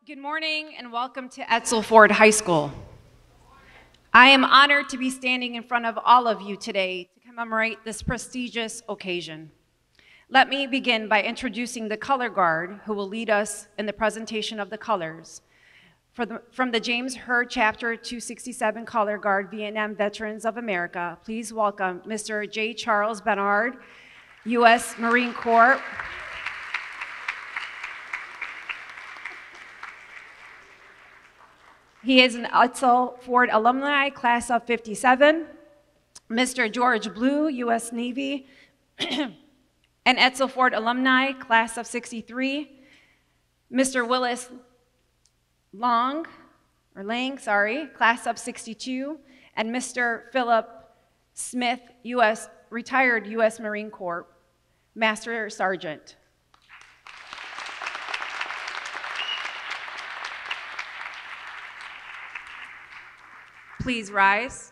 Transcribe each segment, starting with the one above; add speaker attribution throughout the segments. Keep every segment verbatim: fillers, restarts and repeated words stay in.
Speaker 1: Good morning and welcome to Edsel Ford High School. I am honored to be standing in front of all of you today to commemorate this prestigious occasion. Let me begin by introducing the color guard who will lead us in the presentation of the colors. For the, from the James Hurd Chapter two sixty-seven Color Guard Vietnam Veterans of America, please welcome Mister J. Charles Bernard, U S Marine Corps. He is an Edsel Ford alumni, class of fifty-seven. Mister George Blue, U S Navy, an Edsel Ford alumni, class of sixty-three. Mister Willis Long, or Lang, sorry, class of sixty-two. And Mister Philip Smith, U S retired U S Marine Corps, Master Sergeant. Please rise.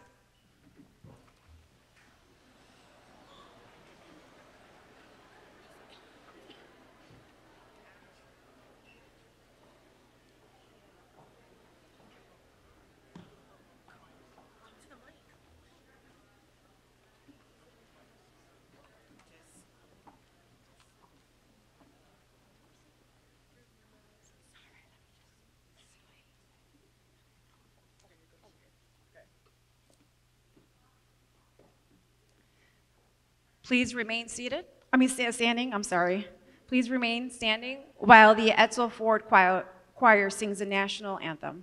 Speaker 1: Please remain seated. I mean, standing, I'm sorry. Please remain standing while the Edsel Ford choir, choir sings the national anthem.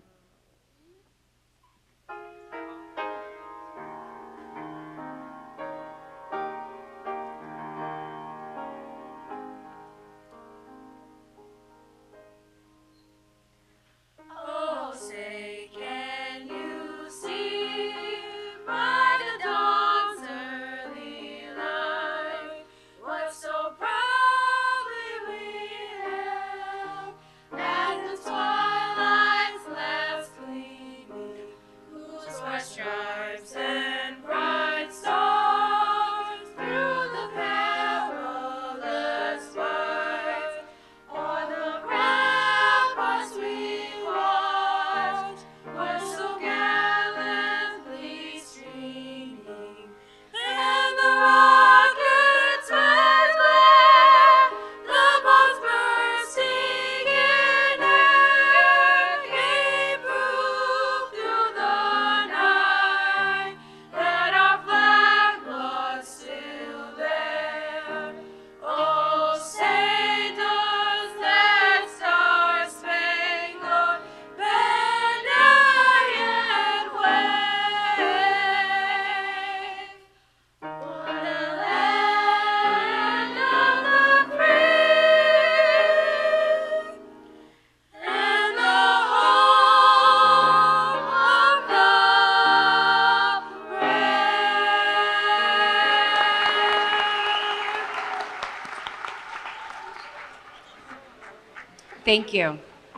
Speaker 1: Thank you.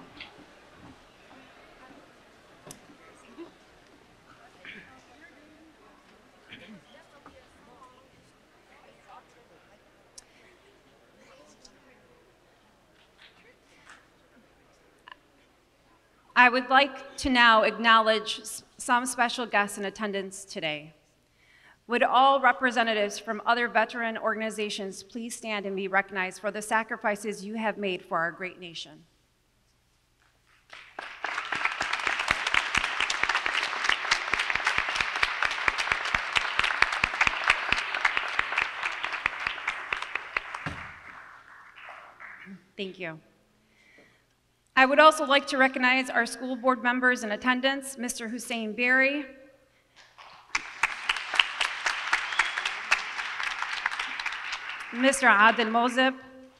Speaker 1: I would like to now acknowledge some special guests in attendance today. Would all representatives from other veteran organizations please stand and be recognized for the sacrifices you have made for our great nation? Thank you. I would also like to recognize our school board members in attendance, Mister Hussein Berry, Mister Adil Mozib,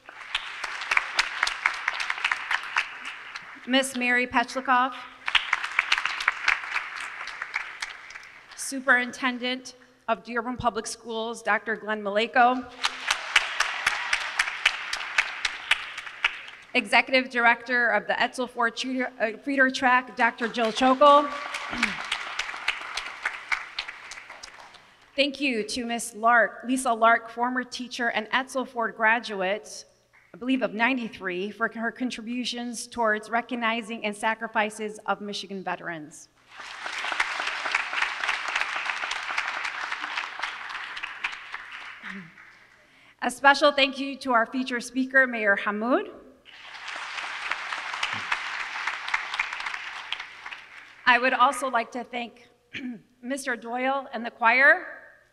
Speaker 1: Miss Mary Pechlikoff, Superintendent of Dearborn Public Schools, Doctor Glenn Maleko, Executive Director of the Edsel Ford Feeder Track, Doctor Jill Chokel. Thank you to Miss Lark, Lisa Lark, former teacher and Edsel Ford graduate, I believe of ninety-three, for her contributions towards recognizing and sacrifices of Michigan veterans. A special thank you to our featured speaker, Mayor Hamoud. I would also like to thank Mister Doyle and the choir,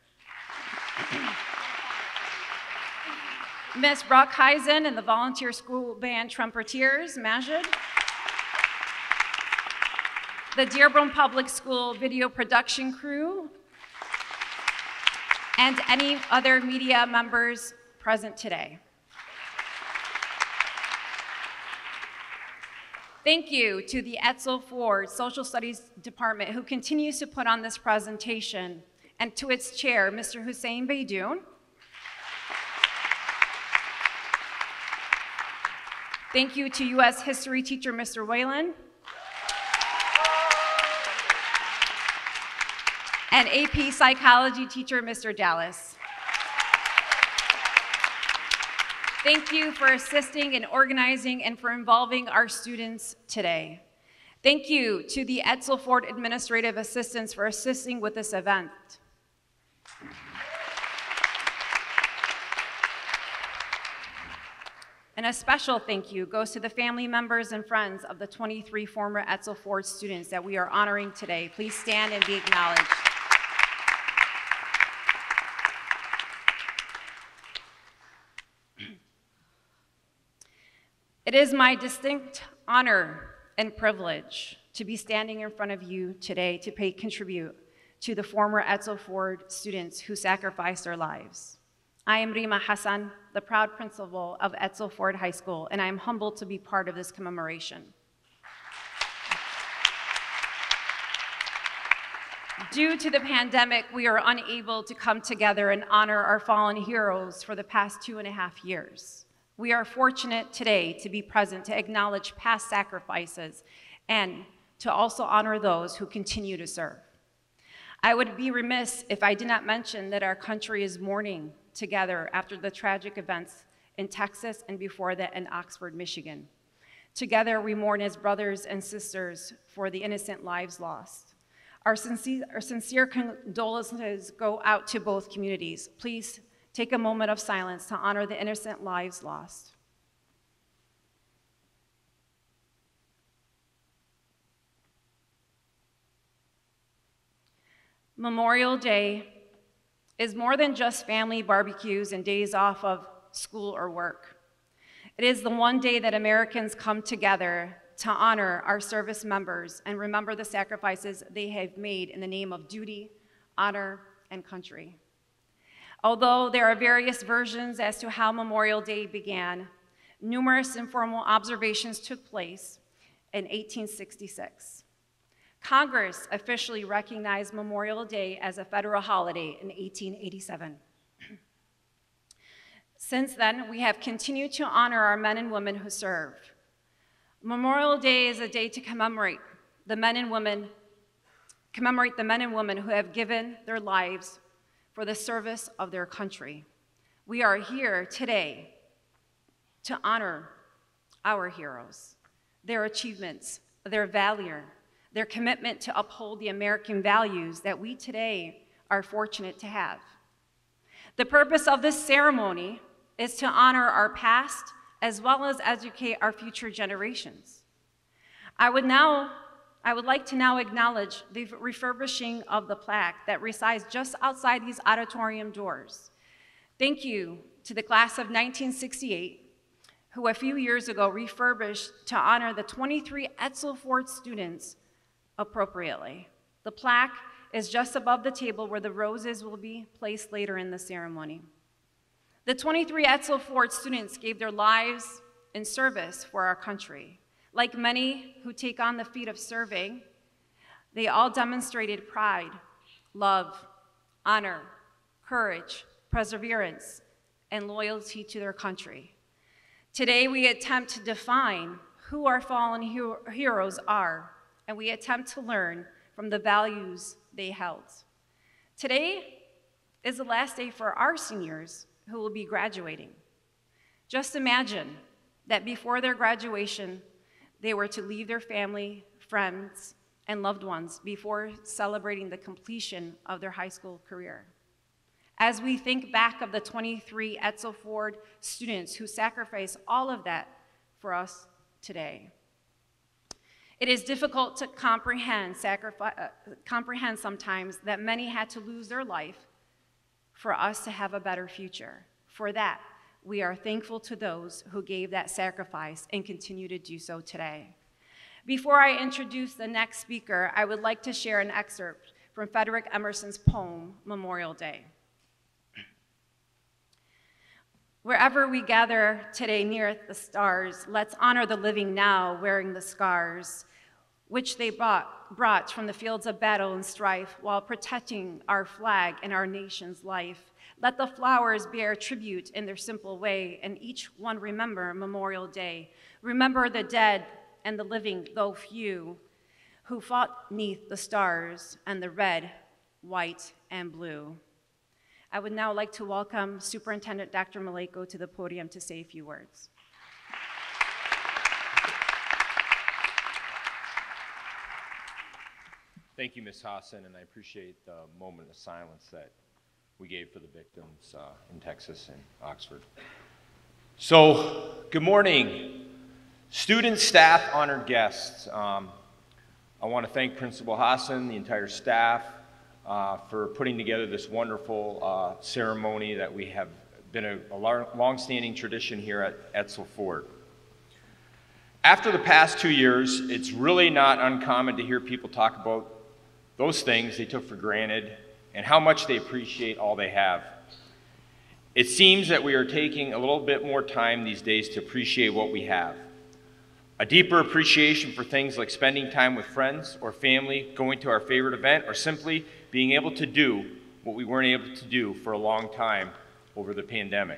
Speaker 1: Miz Brockheisen and the volunteer school band trumpeters, Majid, the Dearborn Public School video production crew, and any other media members present today. Thank you to the Edsel Ford Social Studies Department who continues to put on this presentation, and to its chair, Mister Hussein Beydoun. Thank you to U S history teacher, Mister Whalen, and A P psychology teacher, Mister Dallas. Thank you for assisting in organizing and for involving our students today. Thank you to the Edsel Ford administrative assistants for assisting with this event. And a special thank you goes to the family members and friends of the twenty-three former Edsel Ford students that we are honoring today. Please stand and be acknowledged. It is my distinct honor and privilege to be standing in front of you today to pay tribute to the former Edsel Ford students who sacrificed their lives. I am Rima Hassan, the proud principal of Edsel Ford High School, and I am humbled to be part of this commemoration. Due to the pandemic, we are unable to come together and honor our fallen heroes for the past two and a half years. We are fortunate today to be present to acknowledge past sacrifices and to also honor those who continue to serve. I would be remiss if I did not mention that our country is mourning together after the tragic events in Texas and before that in Oxford, Michigan. Together, we mourn as brothers and sisters for the innocent lives lost. Our sincere, our sincere condolences go out to both communities. Please take a moment of silence to honor the innocent lives lost. Memorial Day is more than just family barbecues and days off of school or work. It is the one day that Americans come together to honor our service members and remember the sacrifices they have made in the name of duty, honor, and country. Although there are various versions as to how Memorial Day began, numerous informal observations took place in eighteen sixty-six. Congress officially recognized Memorial Day as a federal holiday in eighteen eighty-seven. Since then, we have continued to honor our men and women who serve. Memorial Day is a day to commemorate the men and women, commemorate the men and women who have given their lives for the service of their country. We are here today to honor our heroes, their achievements, their valor, their commitment to uphold the American values that we today are fortunate to have. The purpose of this ceremony is to honor our past as well as educate our future generations. I would now I would like to now acknowledge the refurbishing of the plaque that resides just outside these auditorium doors. Thank you to the class of nineteen sixty-eight, who a few years ago refurbished to honor the twenty-three Edsel Ford students appropriately. The plaque is just above the table where the roses will be placed later in the ceremony. The twenty-three Edsel Ford students gave their lives in service for our country. Like many who take on the feat of serving, they all demonstrated pride, love, honor, courage, perseverance, and loyalty to their country. Today, we attempt to define who our fallen hero heroes are, and we attempt to learn from the values they held. Today is the last day for our seniors who will be graduating. Just imagine that before their graduation, they were to leave their family, friends, and loved ones before celebrating the completion of their high school career. As we think back of the twenty-three Edsel Ford students who sacrificed all of that for us today, it is difficult to comprehend, sacrifice, uh, comprehend sometimes that many had to lose their life for us to have a better future. For that, we are thankful to those who gave that sacrifice and continue to do so today. Before I introduce the next speaker, I would like to share an excerpt from Frederick Emerson's poem, Memorial Day. Wherever we gather today near the stars, let's honor the living now wearing the scars which they brought, brought from the fields of battle and strife while protecting our flag and our nation's life. Let the flowers bear tribute in their simple way, and each one remember Memorial Day. Remember the dead and the living, though few, who fought 'neath the stars and the red, white, and blue. I would now like to welcome Superintendent Doctor Maleko to the podium to say a few words.
Speaker 2: Thank you, Miz Hassan, and I appreciate the moment of silence that we gave for the victims uh, in Texas and Oxford. So, good morning, students, staff, honored guests. Um, I want to thank Principal Hassan, the entire staff, uh, for putting together this wonderful uh, ceremony that we have been a, a long-standing tradition here at Edsel Ford. After the past two years, it's really not uncommon to hear people talk about those things they took for granted and how much they appreciate all they have. It seems that we are taking a little bit more time these days to appreciate what we have. A deeper appreciation for things like spending time with friends or family, going to our favorite event, or simply being able to do what we weren't able to do for a long time over the pandemic.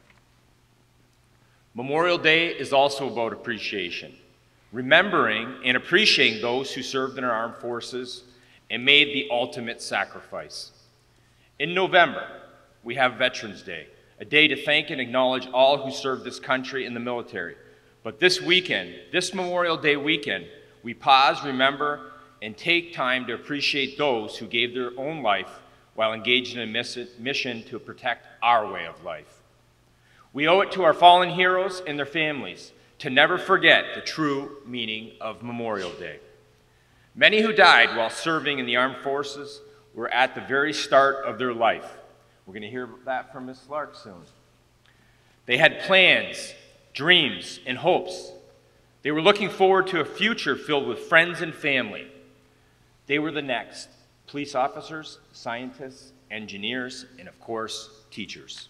Speaker 2: Memorial Day is also about appreciation, remembering and appreciating those who served in our armed forces and made the ultimate sacrifice. In November, we have Veterans Day, a day to thank and acknowledge all who served this country in the military. But this weekend, this Memorial Day weekend, we pause, remember, and take time to appreciate those who gave their own life while engaged in a mission to protect our way of life. We owe it to our fallen heroes and their families to never forget the true meaning of Memorial Day. Many who died while serving in the armed forces were at the very start of their life. We're going to hear that from Miz Lark soon. They had plans, dreams, and hopes. They were looking forward to a future filled with friends and family. They were the next police officers, scientists, engineers, and of course, teachers.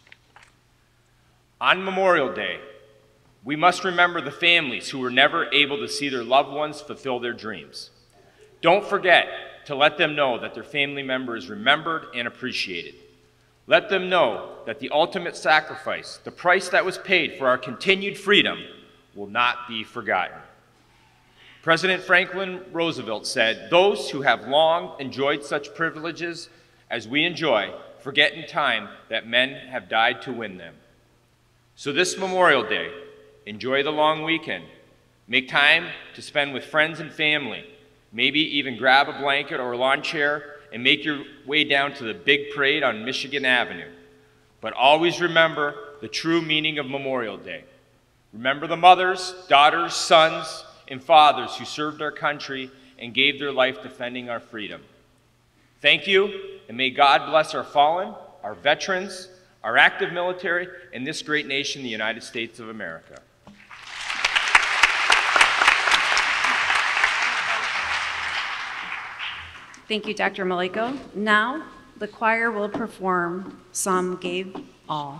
Speaker 2: On Memorial Day, we must remember the families who were never able to see their loved ones fulfill their dreams. Don't forget to let them know that their family member is remembered and appreciated. Let them know that the ultimate sacrifice, the price that was paid for our continued freedom, will not be forgotten. President Franklin Roosevelt said, "Those who have long enjoyed such privileges as we enjoy forget in time that men have died to win them." So this Memorial Day, enjoy the long weekend. Make time to spend with friends and family. Maybe even grab a blanket or a lawn chair and make your way down to the big parade on Michigan Avenue. But always remember the true meaning of Memorial Day. Remember the mothers, daughters, sons, and fathers who served our country and gave their life defending our freedom. Thank you, and may God bless our fallen, our veterans, our active military, and this great nation, the United States of America.
Speaker 1: Thank you, Doctor Maleko. Now, the choir will perform Some Gave All.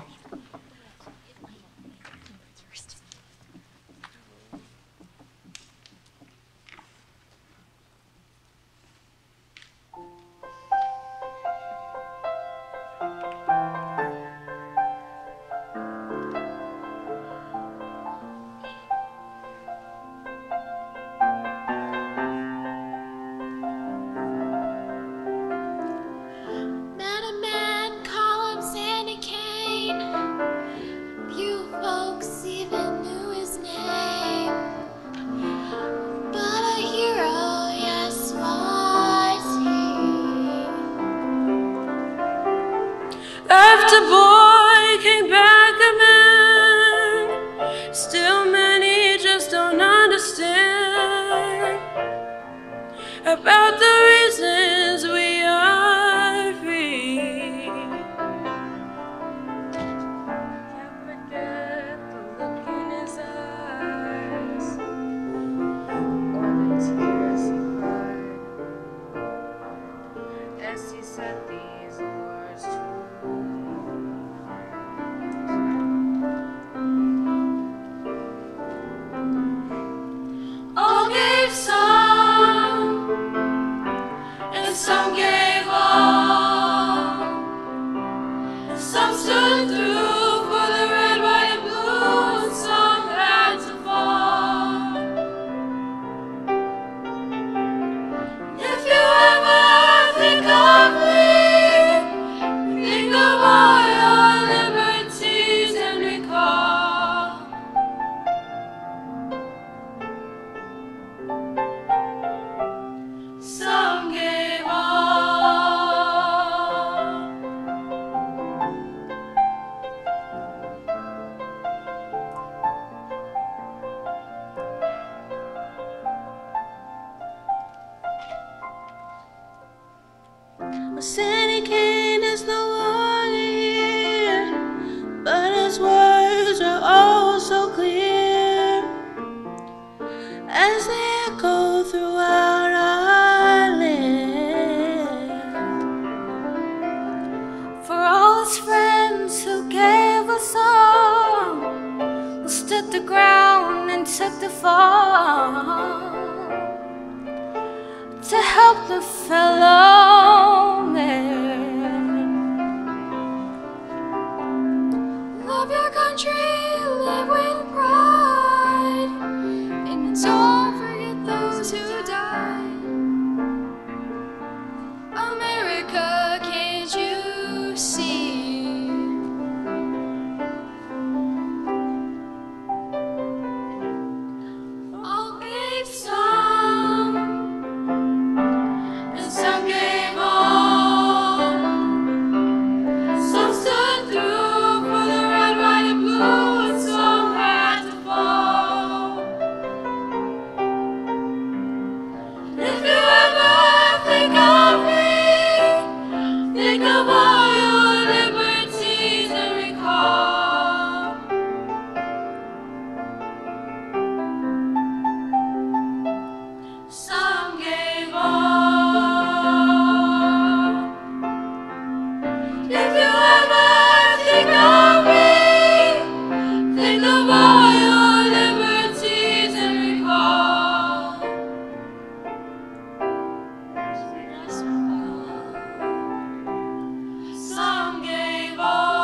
Speaker 3: Met a man, call him Sandy Kane. about the reasons we are free. Can't forget the look in his eyes, or the tears he cried as he said these words to me. All gave some, and some gave all. Some stood through for the red, white, and blue, and some had to fall. If you ever think of me, think of all your liberties and recall. Some gave all. Sandy Kane is no longer here, but his words are oh so clear as they echo throughout our land. For all his friends who gave us all, who stood the ground and took the fall to help the fellow man. Love your country, live with pride, and don't forget those who died. America, can't you see? All gave some, and some gave all. Some stood through for the red, white, and blue, and some had to fall. If you ever think of me, think of all your liberties and recall. Some gave all. If you ever think of me, think of all your liberties and recall. Some gave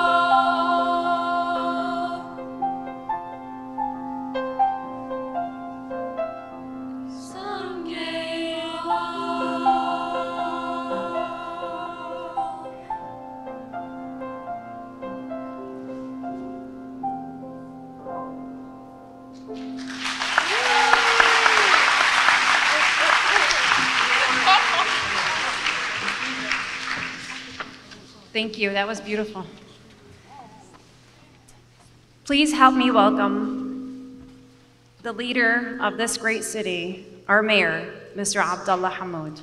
Speaker 3: all. Some gave all.
Speaker 1: Thank you. That was beautiful. Please help me welcome the leader of this great city, our mayor, Mister Abdullah Hamoud.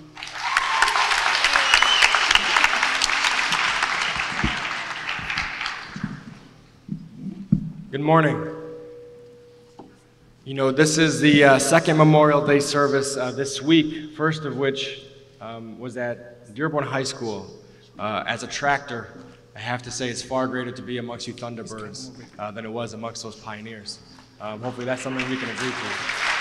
Speaker 4: Good morning. You know, this is the uh, second Memorial Day service uh, this week, first of which um, was at Dearborn High School. Uh, as a tractor, I have to say it's far greater to be amongst you Thunderbirds uh, than it was amongst those pioneers. Um, hopefully that's something we can agree to.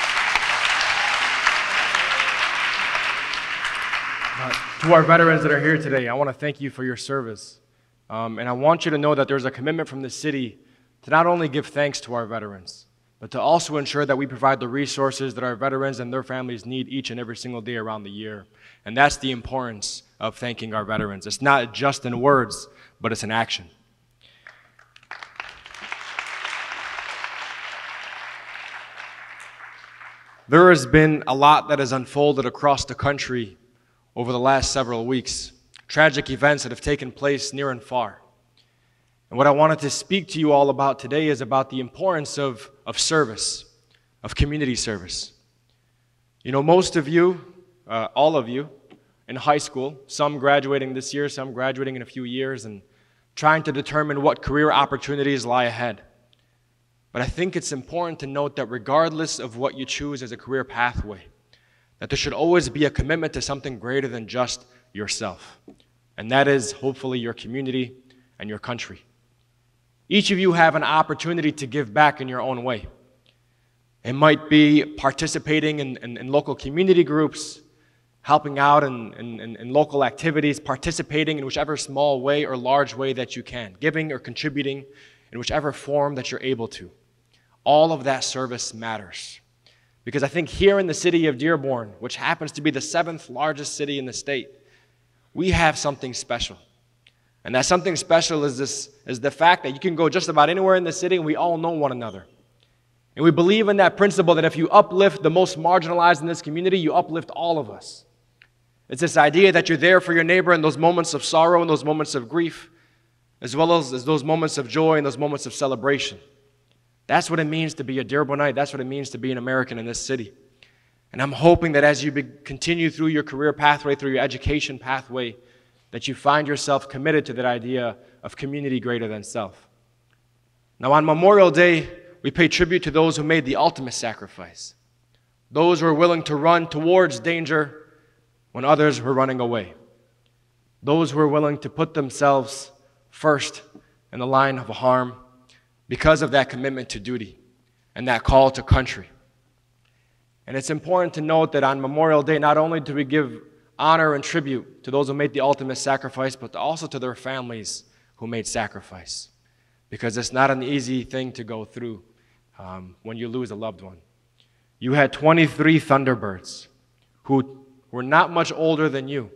Speaker 4: Uh, to our veterans that are here today, I want to thank you for your service. Um, and I want you to know that there's a commitment from the city to not only give thanks to our veterans, but to also ensure that we provide the resources that our veterans and their families need each and every single day around the year. And that's the importance of thanking our veterans. It's not just in words, but it's in action. There has been a lot that has unfolded across the country over the last several weeks. Tragic events that have taken place near and far. And what I wanted to speak to you all about today is about the importance of, of service, of community service. You know, most of you, uh, all of you in high school, some graduating this year, some graduating in a few years, and trying to determine what career opportunities lie ahead. But I think it's important to note that regardless of what you choose as a career pathway, that there should always be a commitment to something greater than just yourself. And that is hopefully your community and your country. Each of you have an opportunity to give back in your own way. It might be participating in, in, in local community groups, helping out in, in, in local activities, participating in whichever small way or large way that you can, giving or contributing in whichever form that you're able to. All of that service matters. Because I think here in the city of Dearborn, which happens to be the seventh largest city in the state, we have something special. And that something special is, this, is the fact that you can go just about anywhere in the city and we all know one another. And we believe in that principle that if you uplift the most marginalized in this community, you uplift all of us. It's this idea that you're there for your neighbor in those moments of sorrow and those moments of grief, as well as, as those moments of joy and those moments of celebration. That's what it means to be a Dearbornite. That's what it means to be an American in this city. And I'm hoping that as you be, continue through your career pathway, through your education pathway, that you find yourself committed to that idea of community greater than self. Now on Memorial Day, we pay tribute to those who made the ultimate sacrifice. Those who are willing to run towards danger when others were running away. Those who are willing to put themselves first in the line of harm because of that commitment to duty and that call to country. And it's important to note that on Memorial Day, not only do we give honor and tribute to those who made the ultimate sacrifice, but also to their families who made sacrifice. Because it's not an easy thing to go through um, when you lose a loved one. You had twenty-three Thunderbirds who were not much older than you,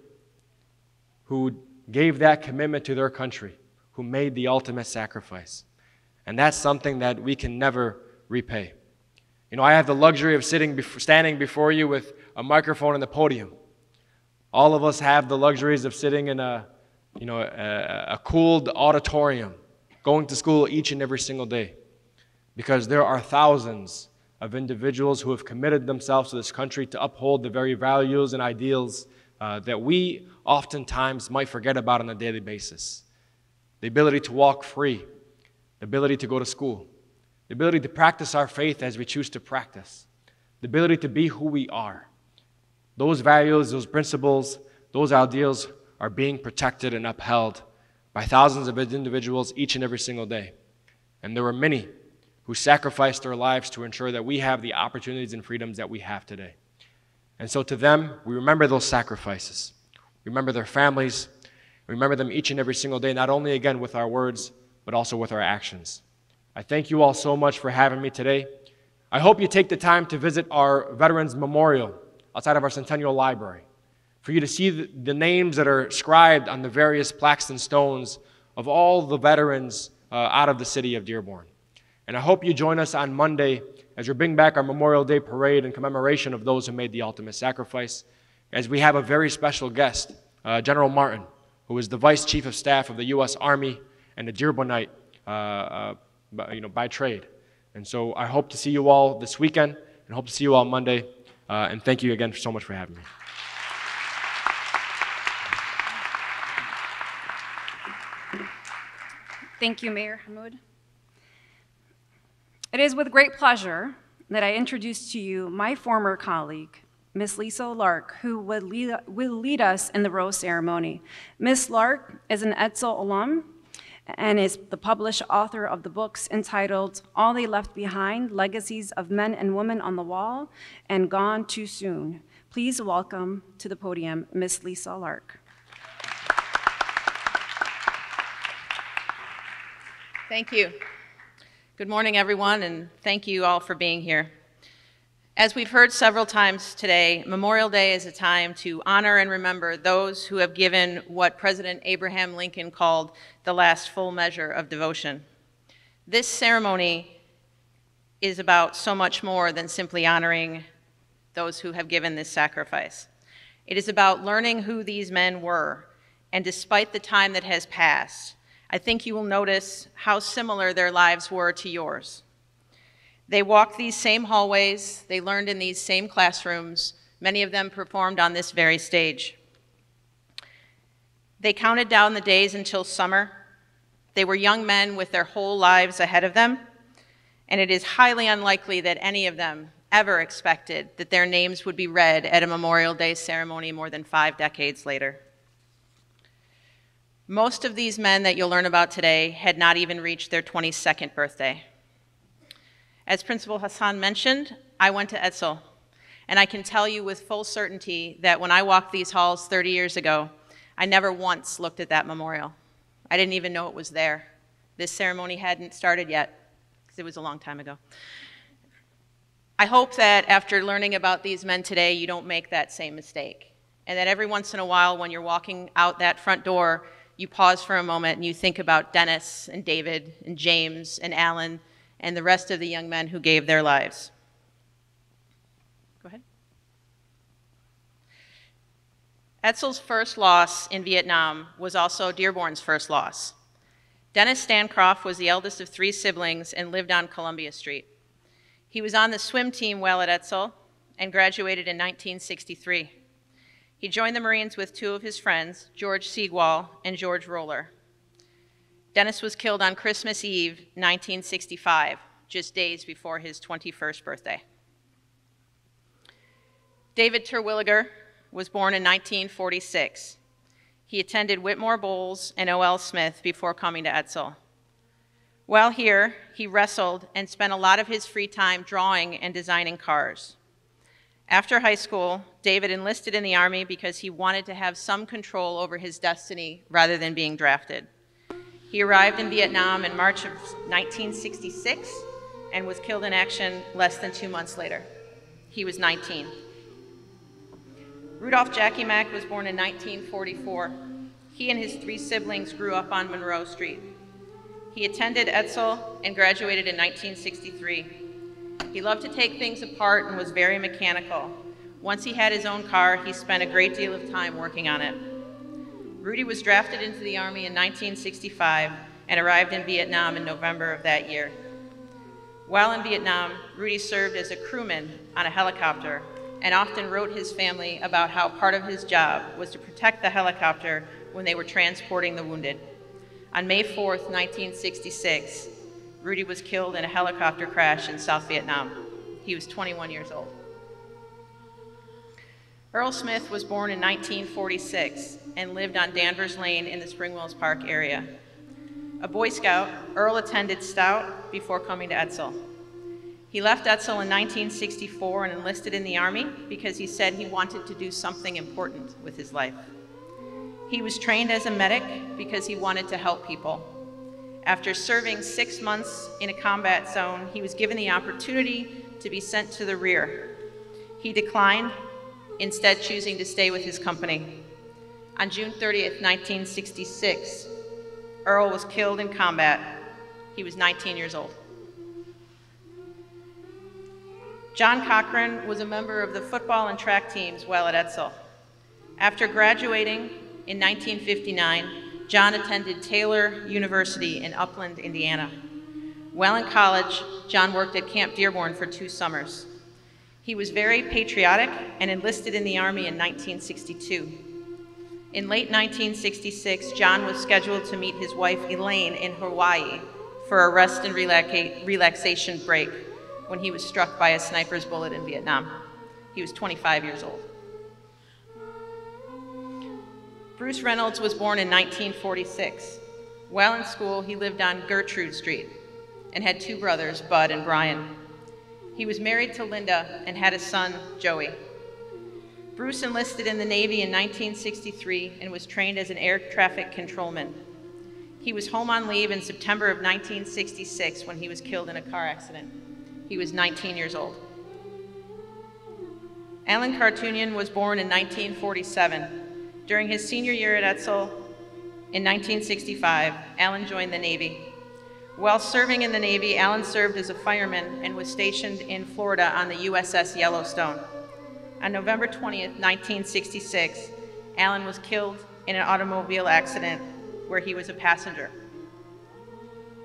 Speaker 4: who gave that commitment to their country, who made the ultimate sacrifice. And that's something that we can never repay. You know, I have the luxury of sitting, before, standing before you with a microphone and the podium. All of us have the luxuries of sitting in a, you know, a, a cooled auditorium, going to school each and every single day, because there are thousands of individuals who have committed themselves to this country to uphold the very values and ideals uh, that we oftentimes might forget about on a daily basis. The ability to walk free, the ability to go to school, the ability to practice our faith as we choose to practice, the ability to be who we are. Those values, those principles, those ideals are being protected and upheld by thousands of individuals each and every single day. And there were many who sacrificed their lives to ensure that we have the opportunities and freedoms that we have today. And so to them, we remember those sacrifices. We remember their families. We remember them each and every single day, not only again with our words, but also with our actions. I thank you all so much for having me today. I hope you take the time to visit our Veterans Memorial outside of our Centennial Library, for you to see the, the names that are inscribed on the various plaques and stones of all the veterans uh, out of the city of Dearborn. And I hope you join us on Monday as we bring back our Memorial Day parade in commemoration of those who made the ultimate sacrifice, as we have a very special guest, uh, General Martin, who is the Vice Chief of Staff of the U S Army and a Dearbornite uh, uh, by, you know, by trade. And so I hope to see you all this weekend and hope to see you all Monday. Uh, and thank you again so much for having me.
Speaker 1: Thank you, Mayor Hammoud. It is with great pleasure that I introduce to you my former colleague, Miss Lisa Lark, who will lead, will lead us in the rose ceremony. Miss Lark is an Edsel alum and is the published author of the books entitled All They Left Behind, Legacies of Men and Women on the Wall and Gone Too Soon. Please welcome to the podium, Miss Lisa Lark.
Speaker 5: Thank you. Good morning, everyone, and thank you all for being here. As we've heard several times today, Memorial Day is a time to honor and remember those who have given what President Abraham Lincoln called the last full measure of devotion. This ceremony is about so much more than simply honoring those who have given this sacrifice. It is about learning who these men were, and despite the time that has passed, I think you will notice how similar their lives were to yours. They walked these same hallways, they learned in these same classrooms, Many of them performed on this very stage. They counted down the days until summer. They were young men with their whole lives ahead of them, and it is highly unlikely that any of them ever expected that their names would be read at a Memorial Day ceremony more than five decades later. Most of these men that you'll learn about today had not even reached their twenty-second birthday. As Principal Hassan mentioned, I went to Edsel, and I can tell you with full certainty that when I walked these halls thirty years ago, I never once looked at that memorial. I didn't even know it was there. This ceremony hadn't started yet, because it was a long time ago. I hope that after learning about these men today, you don't make that same mistake, and that every once in a while when you're walking out that front door, you pause for a moment and you think about Dennis and David and James and Alan and the rest of the young men who gave their lives. Go ahead. Edsel's first loss in Vietnam was also Dearborn's first loss. Dennis Stancroft was the eldest of three siblings and lived on Columbia Street. He was on the swim team while at Edsel and graduated in nineteen sixty-three. He joined the Marines with two of his friends, George Siegwall and George Roller. Dennis was killed on Christmas Eve, nineteen sixty-five, just days before his twenty-first birthday. David Terwilliger was born in nineteen forty-six. He attended Whitmore Bowles and O L Smith before coming to Edsel. While here, he wrestled and spent a lot of his free time drawing and designing cars. After high school, David enlisted in the Army because he wanted to have some control over his destiny rather than being drafted. He arrived in Vietnam in March of nineteen sixty-six and was killed in action less than two months later. He was nineteen. Rudolph Jackie Mack was born in nineteen forty-four. He and his three siblings grew up on Monroe Street. He attended Edsel and graduated in nineteen sixty-three. He loved to take things apart and was very mechanical. Once he had his own car, he spent a great deal of time working on it. Rudy was drafted into the Army in nineteen sixty-five and arrived in Vietnam in November of that year. While in Vietnam, Rudy served as a crewman on a helicopter and often wrote his family about how part of his job was to protect the helicopter when they were transporting the wounded. On May fourth, nineteen sixty-six, Rudy was killed in a helicopter crash in South Vietnam. He was twenty-one years old. Earl Smith was born in nineteen forty-six and lived on Danvers Lane in the Spring Wells Park area. A Boy Scout, Earl attended Stout before coming to Edsel. He left Edsel in nineteen sixty-four and enlisted in the Army because he said he wanted to do something important with his life. He was trained as a medic because he wanted to help people. After serving six months in a combat zone, he was given the opportunity to be sent to the rear. He declined, instead choosing to stay with his company. On June thirtieth, nineteen sixty-six, Earl was killed in combat. He was nineteen years old. John Cochran was a member of the football and track teams while at Edsel. After graduating in nineteen fifty-nine, John attended Taylor University in Upland, Indiana. While in college, John worked at Camp Dearborn for two summers. He was very patriotic and enlisted in the Army in nineteen sixty-two. In late nineteen sixty-six, John was scheduled to meet his wife Elaine in Hawaii for a rest and relaxa- relaxation break when he was struck by a sniper's bullet in Vietnam. He was twenty-five years old. Bruce Reynolds was born in nineteen forty-six. While in school, he lived on Gertrude Street and had two brothers, Bud and Brian. He was married to Linda and had a son, Joey. Bruce enlisted in the Navy in nineteen sixty-three and was trained as an air traffic controlman. He was home on leave in September of nineteen sixty-six when he was killed in a car accident. He was nineteen years old. Alan Cartoonian was born in nineteen forty-seven. During his senior year at Edsel in nineteen sixty-five, Alan joined the Navy. While serving in the Navy, Alan served as a fireman and was stationed in Florida on the U S S Yellowstone. On November twentieth, nineteen sixty-six, Alan was killed in an automobile accident where he was a passenger.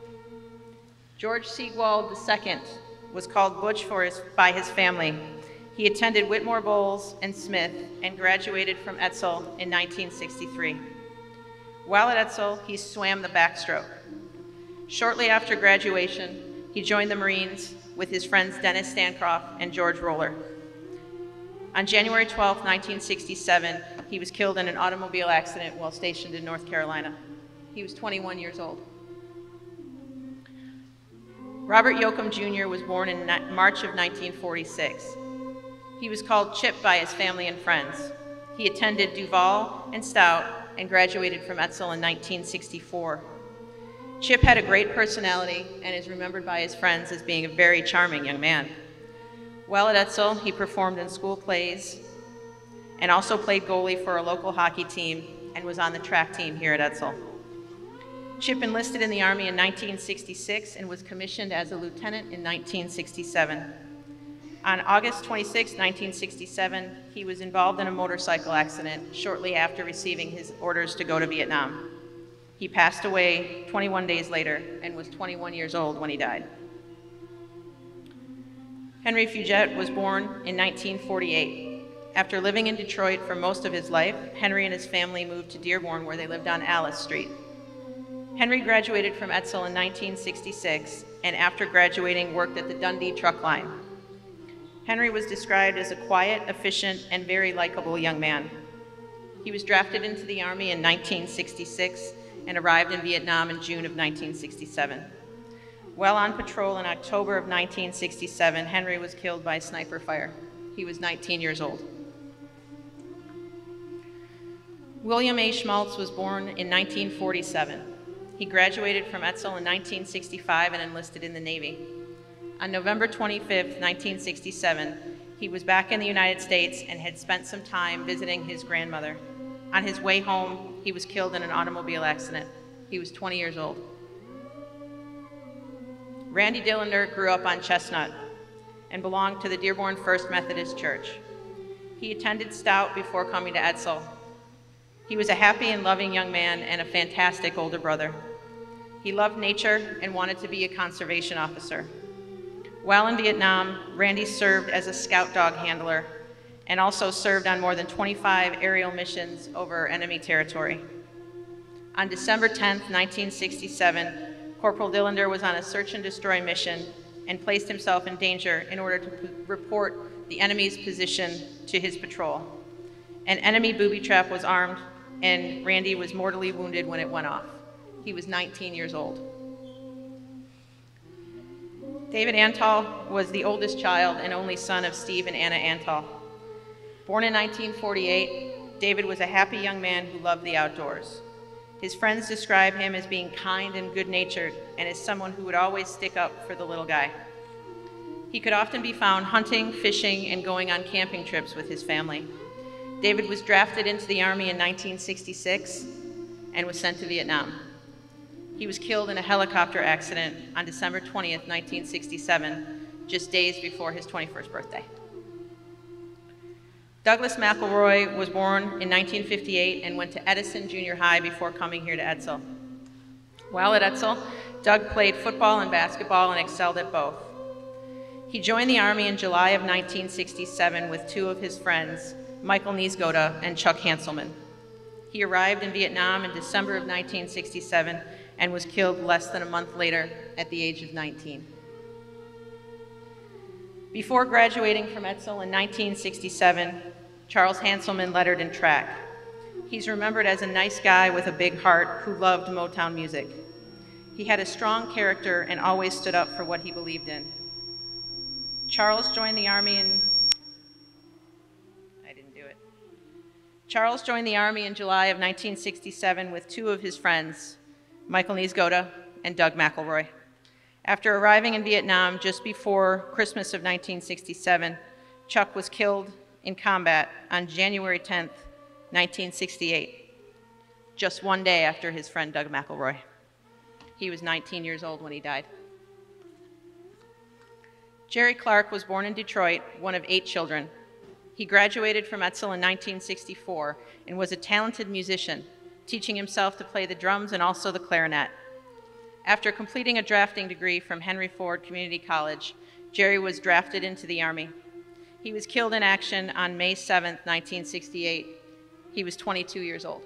Speaker 5: George Siegwald the Second was called Butch for his, by his family. He attended Whitmore Bowles and Smith and graduated from Edsel in nineteen sixty-three. While at Edsel, he swam the backstroke. Shortly after graduation, he joined the Marines with his friends Dennis Stancroft and George Roller. On January twelfth, nineteen sixty-seven, he was killed in an automobile accident while stationed in North Carolina. He was twenty-one years old. Robert Yoakum Junior was born in March of nineteen forty-six. He was called Chip by his family and friends. He attended Duval and Stout and graduated from Edsel in nineteen sixty-four. Chip had a great personality and is remembered by his friends as being a very charming young man. While at Edsel, he performed in school plays and also played goalie for a local hockey team and was on the track team here at Edsel. Chip enlisted in the Army in nineteen sixty-six and was commissioned as a lieutenant in nineteen sixty-seven. On August twenty-sixth, nineteen sixty-seven, he was involved in a motorcycle accident shortly after receiving his orders to go to Vietnam. He passed away twenty-one days later and was twenty-one years old when he died. Henry Fugett was born in nineteen forty-eight. After living in Detroit for most of his life, Henry and his family moved to Dearborn, where they lived on Alice Street. Henry graduated from Edsel in nineteen sixty-six, and after graduating worked at the Dundee truck line. Henry was described as a quiet, efficient, and very likable young man. He was drafted into the Army in nineteen sixty-six and arrived in Vietnam in June of nineteen sixty-seven. While on patrol in October of nineteen sixty-seven, Henry was killed by sniper fire. He was nineteen years old. William A. Schmaltz was born in nineteen forty-seven. He graduated from Edsel in nineteen sixty-five and enlisted in the Navy. On November twenty-fifth, nineteen sixty-seven, he was back in the United States and had spent some time visiting his grandmother. On his way home, he was killed in an automobile accident. He was twenty years old. Randy Dillander grew up on Chestnut and belonged to the Dearborn First Methodist Church. He attended Stout before coming to Edsel. He was a happy and loving young man and a fantastic older brother. He loved nature and wanted to be a conservation officer. While in Vietnam, Randy served as a scout dog handler and also served on more than twenty-five aerial missions over enemy territory. On December tenth, nineteen sixty-seven, Corporal Dillander was on a search and destroy mission and placed himself in danger in order to p- report the enemy's position to his patrol. An enemy booby trap was armed, and Randy was mortally wounded when it went off. He was nineteen years old. David Antal was the oldest child and only son of Steve and Anna Antal. Born in nineteen forty-eight, David was a happy young man who loved the outdoors. His friends describe him as being kind and good-natured and as someone who would always stick up for the little guy. He could often be found hunting, fishing, and going on camping trips with his family. David was drafted into the Army in nineteen sixty-six and was sent to Vietnam. He was killed in a helicopter accident on December twentieth, nineteen sixty-seven, just days before his twenty-first birthday. Douglas McElroy was born in nineteen fifty-eight and went to Edison Junior High before coming here to Edsel. While at Edsel, Doug played football and basketball and excelled at both. He joined the Army in July of nineteen sixty-seven with two of his friends, Michael Niesgoda and Chuck Hanselman. He arrived in Vietnam in December of nineteen sixty-seven and was killed less than a month later at the age of nineteen. Before graduating from Edsel in nineteen sixty-seven, Charles Hanselman lettered in track. He's remembered as a nice guy with a big heart who loved Motown music. He had a strong character and always stood up for what he believed in. Charles joined the Army in I didn't do it. Charles joined the Army in July of nineteen sixty-seven with two of his friends, Michael Niesgoda and Doug McElroy. After arriving in Vietnam just before Christmas of nineteen sixty-seven, Chuck was killed in combat on January tenth, nineteen sixty-eight, just one day after his friend Doug McElroy. He was nineteen years old when he died. Jerry Clark was born in Detroit, one of eight children. He graduated from Edsel in nineteen sixty-four and was a talented musician, teaching himself to play the drums and also the clarinet. After completing a drafting degree from Henry Ford Community College, Jerry was drafted into the Army. He was killed in action on May seventh, nineteen sixty-eight. He was twenty-two years old.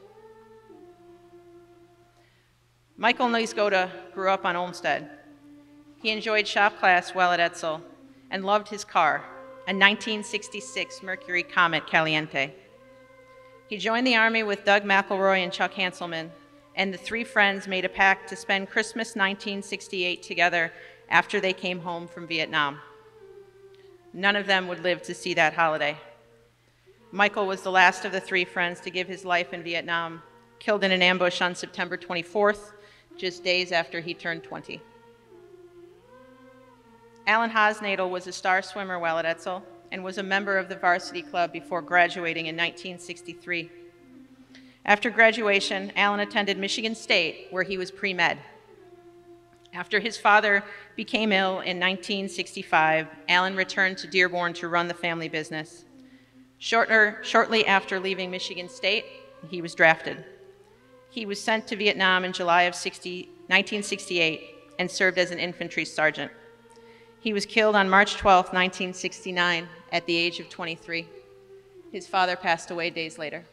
Speaker 5: Michael Niezgoda grew up on Olmsted. He enjoyed shop class while at Edsel and loved his car, a nineteen sixty-six Mercury Comet Caliente. He joined the Army with Doug McElroy and Chuck Hanselman, and the three friends made a pact to spend Christmas nineteen sixty-eight together after they came home from Vietnam. None of them would live to see that holiday. Michael was the last of the three friends to give his life in Vietnam, killed in an ambush on September twenty-fourth, just days after he turned twenty. Alan Hosnadel was a star swimmer while at Edsel and was a member of the varsity club before graduating in nineteen sixty-three. After graduation, Alan attended Michigan State, where he was pre-med. After his father became ill in nineteen sixty-five, Alan returned to Dearborn to run the family business. Shorter, shortly after leaving Michigan State, he was drafted. He was sent to Vietnam in July of nineteen sixty-eight and served as an infantry sergeant. He was killed on March twelfth, nineteen sixty-nine, at the age of twenty-three. His father passed away days later.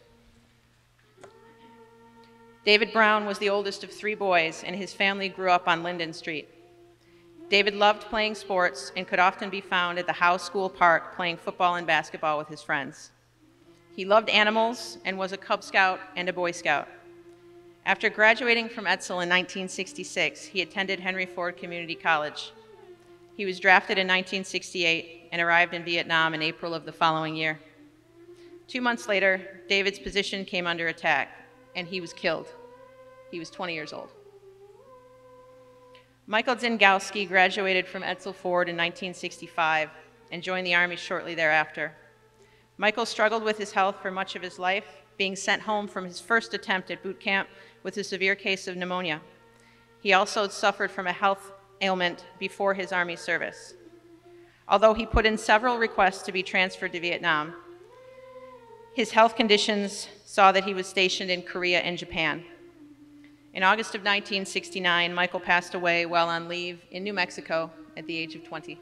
Speaker 5: David Brown was the oldest of three boys, and his family grew up on Linden Street. David loved playing sports and could often be found at the Howe School Park playing football and basketball with his friends. He loved animals and was a Cub Scout and a Boy Scout. After graduating from Edsel in nineteen sixty-six, he attended Henry Ford Community College. He was drafted in nineteen sixty-eight and arrived in Vietnam in April of the following year. Two months later, David's position came under attack, and he was killed. He was twenty years old. Michael Dzingowski graduated from Edsel Ford in nineteen sixty-five and joined the Army shortly thereafter. Michael struggled with his health for much of his life, being sent home from his first attempt at boot camp with a severe case of pneumonia. He also suffered from a health ailment before his Army service. Although he put in several requests to be transferred to Vietnam, his health conditions saw that he was stationed in Korea and Japan. In August of nineteen sixty-nine, Michael passed away while on leave in New Mexico at the age of twenty.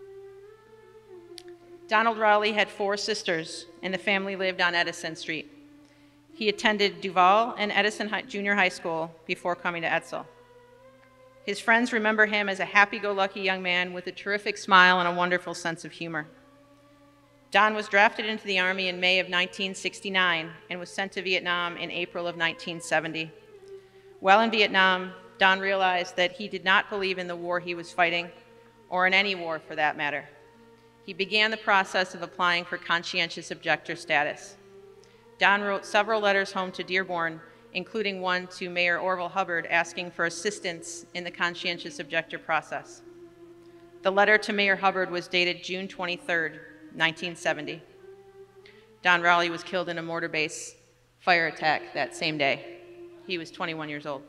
Speaker 5: Donald Rowley had four sisters, and the family lived on Edison Street. He attended Duval and Edison Junior High School before coming to Edsel. His friends remember him as a happy-go-lucky young man with a terrific smile and a wonderful sense of humor. Don was drafted into the Army in May of nineteen sixty-nine and was sent to Vietnam in April of nineteen seventy. While in Vietnam, Don realized that he did not believe in the war he was fighting, or in any war for that matter. He began the process of applying for conscientious objector status. Don wrote several letters home to Dearborn, including one to Mayor Orville Hubbard asking for assistance in the conscientious objector process. The letter to Mayor Hubbard was dated June twenty-third, nineteen seventy. Don Rowley was killed in a mortar base fire attack that same day. He was twenty-one years old.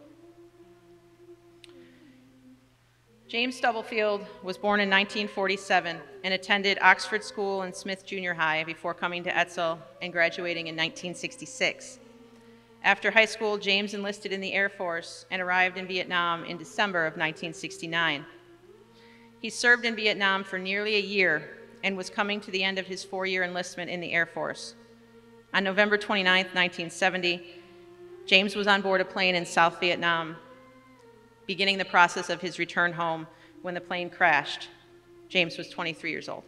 Speaker 5: James Stubblefield was born in nineteen forty-seven and attended Oxford School and Smith Junior High before coming to Edsel and graduating in nineteen sixty-six. After high school, James enlisted in the Air Force and arrived in Vietnam in December of nineteen sixty-nine. He served in Vietnam for nearly a year and was coming to the end of his four-year enlistment in the Air Force. On November twenty-ninth, nineteen seventy, James was on board a plane in South Vietnam, beginning the process of his return home when the plane crashed. James was twenty-three years old.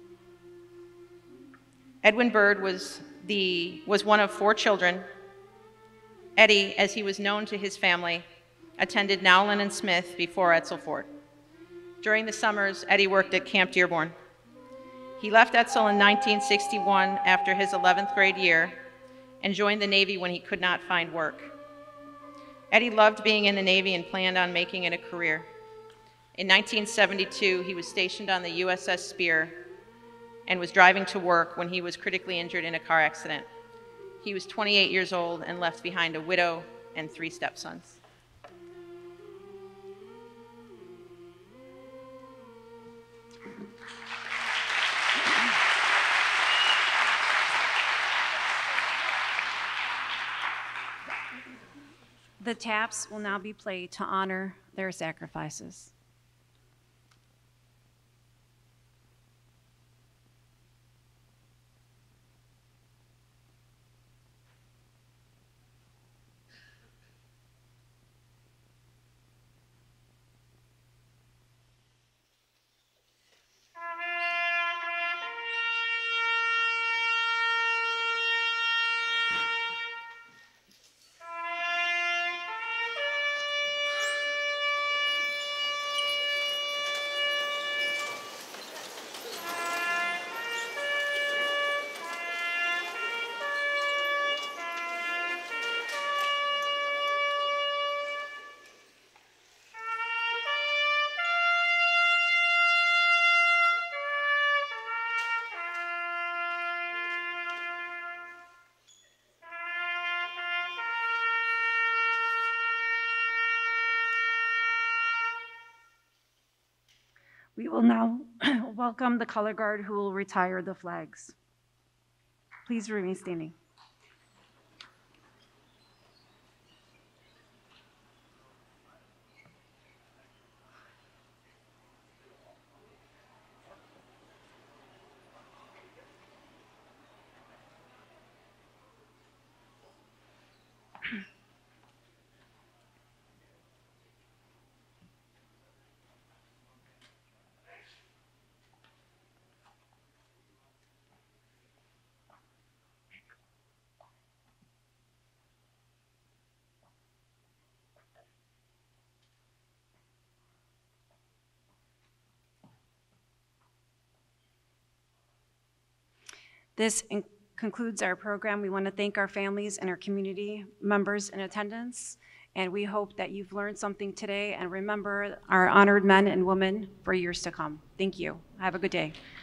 Speaker 5: Edwin Bird was, the, was one of four children. Eddie, as he was known to his family, attended Nowlin and Smith before Edsel Ford. During the summers, Eddie worked at Camp Dearborn. He left Edsel in nineteen sixty-one after his eleventh grade year and joined the Navy when he could not find work. Eddie loved being in the Navy and planned on making it a career. In nineteen seventy-two, he was stationed on the U S S Spear and was driving to work when he was critically injured in a car accident. He was twenty-eight years old and left behind a widow and three stepsons.
Speaker 1: The taps will now be played to honor their sacrifices. We will now welcome the color guard who will retire the flags. Please remain standing. This in- concludes our program. We want to thank our families and our community members in attendance, and we hope that you've learned something today and remember our honored men and women for years to come. Thank you. Have a good day.